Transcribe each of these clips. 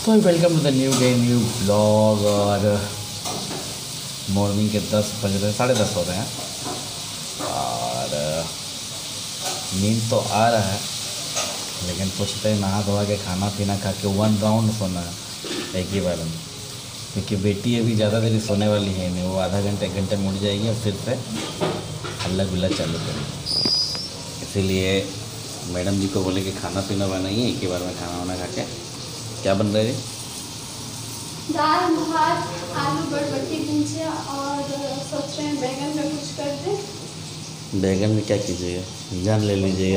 तो welcome to the new day new blog. और morning के 10 बज रहे, 10:30 हो रहे हैं और नींद तो आ रहा है, लेकिन सोचते हैं नहा धोवा के खाना पीना खा के 1 राउंड सोना है एक ही बार में, क्योंकि बेटी अभी ज़्यादा देर सोने वाली है नहीं। वो आधा घंटे 1 घंटे में उठ जाएगी और फिर से हल्ला गुल्ला चालू करेगी। इसीलिए मैडम जी को बोले कि खाना पीना बनाइए एक ही बार में, खाना वाना खा के। क्या बन रहा है? दाल भात आलू बरबटी भुजिया और सोच रहे हैं बैगन में कुछ कर दें। बैगन में क्या कीजिएगा? जान ले लीजिएगा।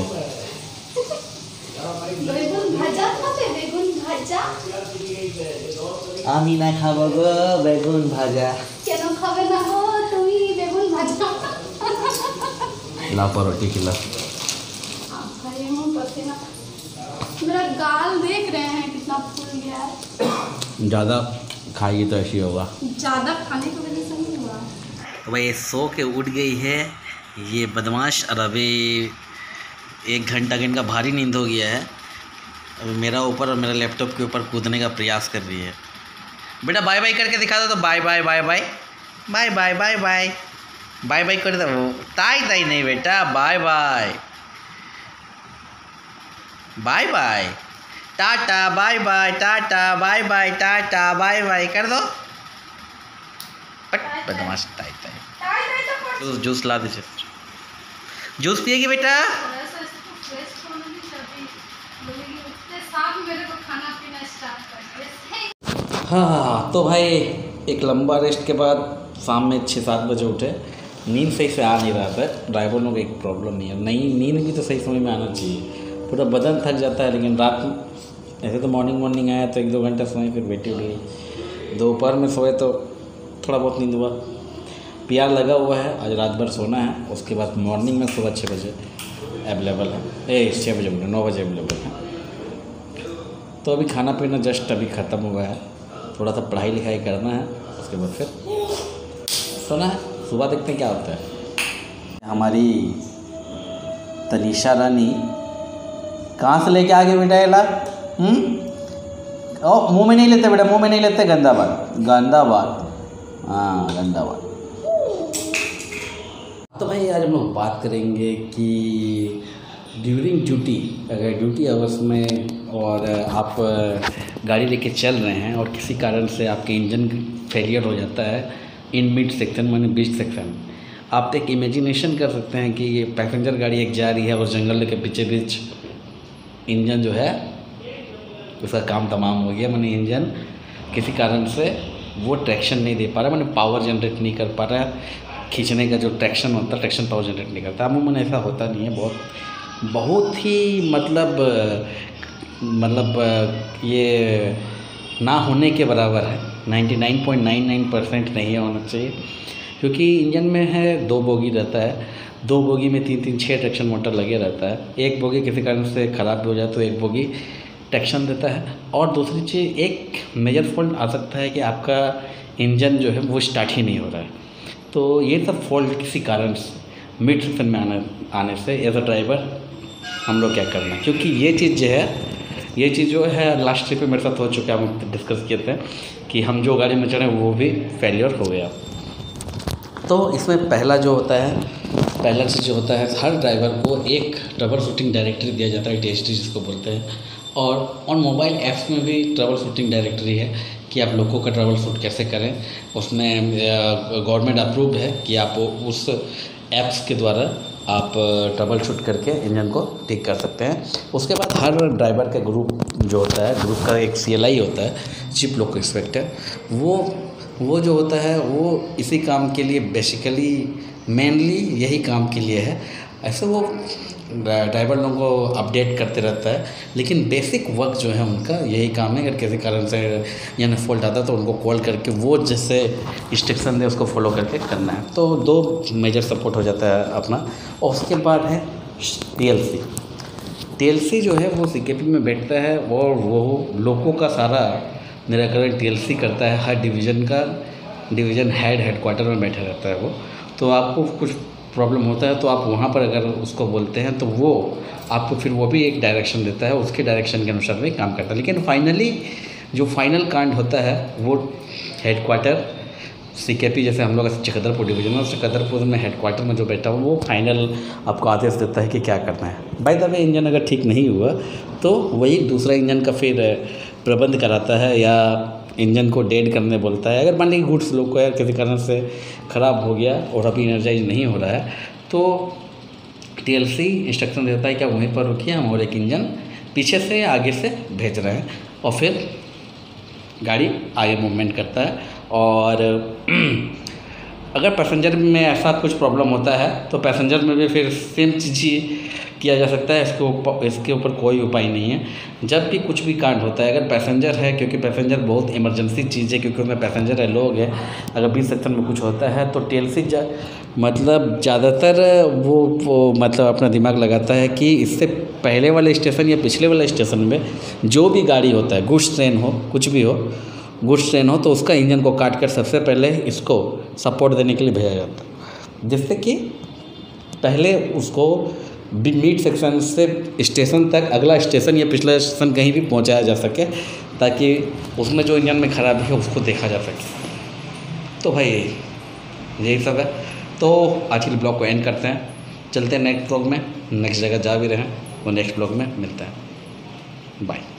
बैगन भाजा खाते? बैगन भाजा आमी ना खाबो गो बैगन भाजा। केन खाबे ना हो तुई बैगन भाजा? ला परोटी खिला। भाई मुंह पसीना, मेरा गाल देख रहे हैं कितना फूल गया है। ज़्यादा खाइए तो ऐसी होगा। ज़्यादा खाने की वजह से नहीं हुआ। तो भाई सो के उठ गई है ये बदमाश, और अभी 1 घंटा का इनका भारी नींद हो गया है। अभी मेरा ऊपर और मेरा लैपटॉप के ऊपर कूदने का प्रयास कर रही है। बेटा बाय बाय करके दिखा दो। तो bye bye bye bye bye bye bye bye bye bye कर दो। ताई ताई नहीं बेटा, बाय बाय बाय बाय टाटा बाय बाय टाटा बाय बाय टाटा बाय बाय कर दो। बदमाश टाई टाई। तो जूस ला दीजिए। जूस पिएगी बेटा? हाँ, तो भाई एक लंबा रेस्ट के बाद शाम में 6-7 बजे उठे। नींद सही से आ नहीं रहा था। ड्राइवर लोगों का एक प्रॉब्लम नहीं है, नहीं नींद भी तो सही समय में आना चाहिए। पूरा बदन थक जाता है, लेकिन रात में ऐसे तो मॉर्निंग आया तो 1-2 घंटा सोए, फिर बेटी उठ गई। दोपहर में सोए तो थोड़ा बहुत नींद हुआ। PR लगा हुआ है, आज रात भर सोना है। उसके बाद मॉर्निंग में सुबह 6 बजे अवेलेबल है। 6 बजे 9 बजे अवेलेबल है। तो अभी खाना पीना जस्ट अभी ख़त्म हुआ है। थोड़ा सा पढ़ाई लिखाई करना है, उसके बाद फिर सोना है। सुबह देखते हैं क्या होता है। हमारी तनीषा रानी कहाँ से लेके आ गए बेटा ये ला? ओ मुंह में नहीं लेते बेटा, मुंह में नहीं लेते। गंदा बात, गंदा बात। हाँ गंदा बात। तो भाई आज हम लोग बात करेंगे कि ड्यूरिंग ड्यूटी, अगर ड्यूटी आवर्स में और आप गाड़ी लेके चल रहे हैं और किसी कारण से आपके इंजन फेलियर हो जाता है इन मिड सेक्शन माने बीच सेक्शन, आप एक इमेजिनेशन कर सकते हैं कि ये पैसेंजर गाड़ी एक जा रही है और जंगल के बीचे बीच इंजन जो है उसका काम तमाम हो गया। मैंने इंजन किसी कारण से वो ट्रैक्शन नहीं दे पा रहा, मैंने पावर जनरेट नहीं कर पा रहा है। खींचने का जो ट्रैक्शन होता है, ट्रैक्शन पावर जनरेट नहीं करता। अमूमन ऐसा होता नहीं है। बहुत ही मतलब ये ना होने के बराबर है। 99.99% नहीं होना चाहिए, क्योंकि इंजन में है 2 बोगी रहता है। 2 बोगी में 3-3 6 ट्रैक्शन मोटर लगे रहता है। एक बोगी किसी कारण से ख़राब हो जाए तो एक बोगी ट्रैक्शन देता है। और दूसरी चीज़, एक मेजर फॉल्ट आ सकता है कि आपका इंजन जो है वो स्टार्ट ही नहीं हो रहा है। तो ये सब फॉल्ट किसी कारण से मिड सेक्शन में आने से एज अ ड्राइवर हम लोग क्या करना है, क्योंकि ये चीज़ जो है लास्ट ट्रिप पे मेरे साथ हो चुका है। हम डिस्कस किए थे कि हम जो गाड़ी में चढ़े वो भी फेलियर हो गया। तो इसमें पहला चीज़ जो होता है, हर ड्राइवर को एक ट्रबल शूटिंग डायरेक्टरी दिया जाता है, DHD जिसको बोलते हैं। और मोबाइल ऐप्स में भी ट्रबल शूटिंग डायरेक्टरी है कि आप लोगों का ट्रबल शूट कैसे करें। उसमें गवर्नमेंट अप्रूव्ड है कि आप उस ऐप्स के द्वारा आप ट्रबल शूट करके इंजन को ठीक कर सकते हैं। उसके बाद हर ड्राइवर का ग्रुप जो होता है, ग्रुप का एक CLI होता है, चीफ लोको इंस्पेक्टर। वो जो होता है वो इसी काम के लिए बेसिकली मेनली यही काम के लिए है। ऐसे वो ड्राइवर लोगों को अपडेट करते रहता है, लेकिन बेसिक वर्क जो है उनका यही काम है। अगर किसी कारण से यानी फॉल्ट आता है तो उनको कॉल करके वो जैसे इंस्ट्रक्शन दे उसको फॉलो करके करना है। तो 2 मेजर सपोर्ट हो जाता है अपना। और उसके बाद है TLC जो है वो CKP में बैठता है और वो लोगों का सारा निराकरण TLC करता है। हर डिवीज़न हेडक्वार्टर में बैठा रहता है वो। तो आपको कुछ प्रॉब्लम होता है तो आप वहाँ पर अगर उसको बोलते हैं तो वो आपको फिर वो भी एक डायरेक्शन देता है, उसके डायरेक्शन के अनुसार भी काम करता है। लेकिन फाइनली जो फाइनल कांड होता है वो हेडक्वार्टर CKP, जैसे हम लोग चकदरपुर डिवीजन में, चकदरपुर में हेडक्वार्टर में जो बैठा हुआ वो फाइनल आपको आदेश देता है कि क्या करना है। बाय द वे इंजन अगर ठीक नहीं हुआ तो वही दूसरा इंजन का फिर प्रबंध कराता है या इंजन को डेड करने बोलता है। अगर मान लीजिए गुड्स लोग को यार किसी कारण से ख़राब हो गया और अभी एनर्जाइज नहीं हो रहा है तो TLC इंस्ट्रक्शन देता है कि वहीं पर रुकिए, हम और एक इंजन पीछे से आगे से भेज रहे हैं, और फिर गाड़ी आगे मूवमेंट करता है। और अगर पैसेंजर में ऐसा कुछ प्रॉब्लम होता है तो पैसेंजर में भी फिर सेम चीज़ ही किया जा सकता है। इसके ऊपर कोई उपाय नहीं है। जब भी कुछ भी कांड होता है, अगर पैसेंजर है, क्योंकि पैसेंजर बहुत इमरजेंसी चीज़ है, क्योंकि उसमें पैसेंजर है, लोग हैं, अगर बीच सेक्शन में कुछ होता है तो TLC मतलब ज़्यादातर वो मतलब अपना दिमाग लगाता है कि इससे पहले वाले स्टेशन या पिछले वाले स्टेशन में जो भी गाड़ी होता है, गुड्स ट्रेन हो, कुछ भी हो, गुड्स ट्रेन हो, तो उसका इंजन को काट कर सबसे पहले इसको सपोर्ट देने के लिए भेजा जाता है, जिससे कि पहले उसको मीड सेक्शन से स्टेशन तक, अगला स्टेशन या पिछला स्टेशन कहीं भी पहुंचाया जा सके, ताकि उसमें जो इंजन में खराबी है उसको देखा जा सके। तो भाई यही सब है। तो आज के ब्लॉग को एंड करते हैं, चलते हैं नेक्स्ट ब्लॉग में, नेक्स्ट जगह जा भी रहे हैं, वो नेक्स्ट ब्लॉग में मिलता है। बाय।